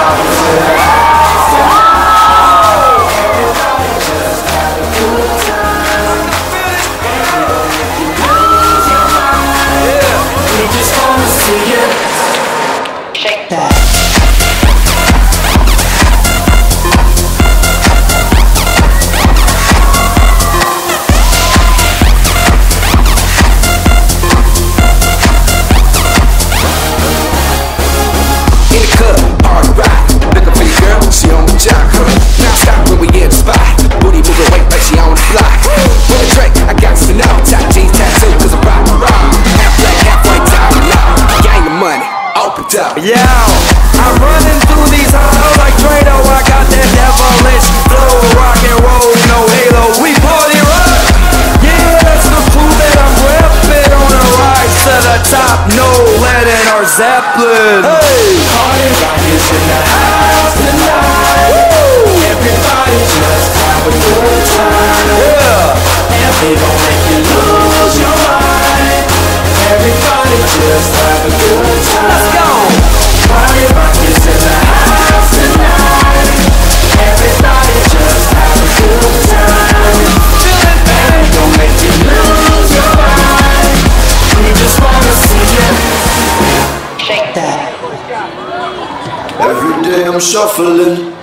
Yeah, I'm running through these halls like Trado. I got that devilish flow, rock and roll, no halo. We party rock. Yeah, that's the crew that I'm repping on the rise to the top. No lead in our Zeppelin. Hey, party rock is in the house tonight. Woo! Everybody just have a good time. Yeah, and we gon' make you lose your mind. Everybody just have a good time. Let's go. Party rock is in the house tonight. Everybody just have a good time. Feeling bad, and we gon' make you lose your mind. We just wanna see you shake that. Every day I'm shuffling.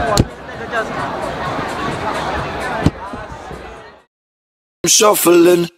I'm shuffling.